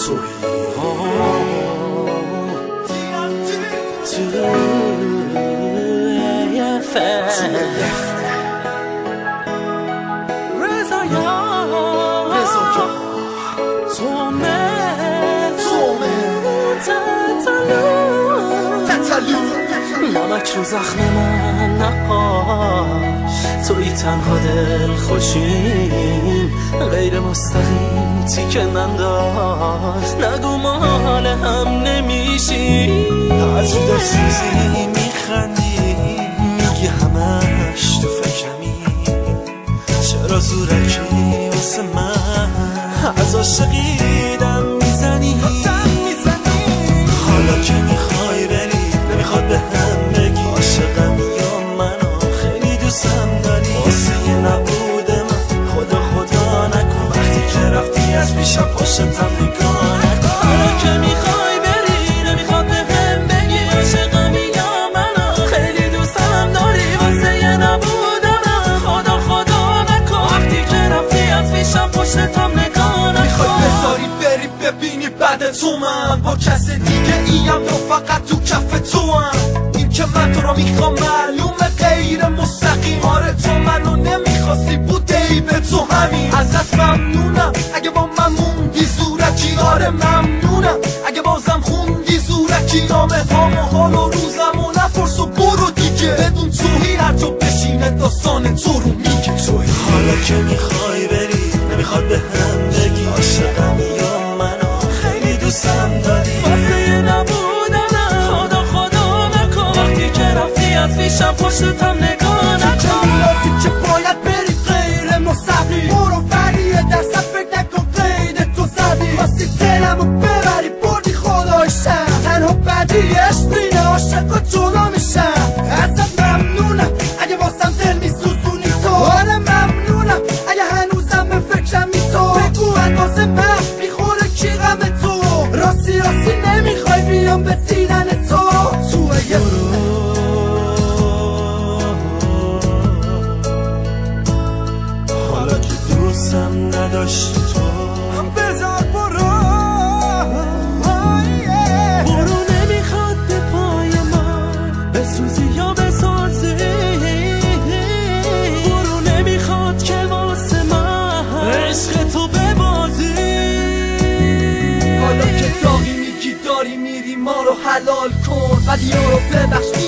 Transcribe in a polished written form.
نمک رو زخم من نهاش، توی تنها دل خوشیم، غیر مستقیم تیکه ننداز، نگو ما حال هم نمیشیم. از جدا سوزی میخندی، میگی همش تو فکرمی، چرا زورکی واسه من از عاشقیدم میزنی. حالا که میخوای بری نمیخواد به هم بگی عاشقم یا منو خیلی دوستم داری، واسه نبود من خدا نکن، وقتی که رفتی از پیشم پشتم نگاه نکن. حالا که میخوای بری نمیخواد به هم بگی عاشقم یا منو خیلی دوستم داری، واسه نبود من خدا نکن، وقتی که رفتی از پیشم پشتم نگاه نکن. میخوای بذاری بری ببینی بعد تو من با کس دیگه ایم یا فقط تو کف تو هم؟ این که من تو رو میخوام معلومه غیر مستقیم، آره تو منو نمیخواستی بوده ای به تو همین. ازت ممنونم اگه با من موندی زورکی، آره ممنونم اگه بازم خوندی زورکی، نامه هام و حال و روزم و نپرس و برو دیگه، بدون توهی هر جا بشینه داستان تو رو میگه توی. حالا که میخوای بری نمیخواد به هم بگی عاشقم یا منو خیلی دوستم داری، واسه نبودم خدا نکن، وقتی که رفتی از پیشم پشتم نگاه نکن. که باید بری غیر مستقیم، برو فریه در فکر نکن قید تو زدی، خواستی دلمو ببری بردی خدایشم، تنها بدی عشقینه عاشقا جدا میشم. ازت ممنونم اگه واسم دل میسوزونی تو، آره ممنونم اگه هنوزم به فکرم می تو، بگو اندازه من میخوره کی غم تو، راستی نمیخوای بیام به دیدن تو یه حالا که دوستم نداشتی تو بذار برو نمیخواد به پای من بسوزی یا بسازی، برو نمیخواد که واسه من عشق تو ببازی. حالا که داغی میگی داری میری ما رو حلال کن، ولی رو ببخش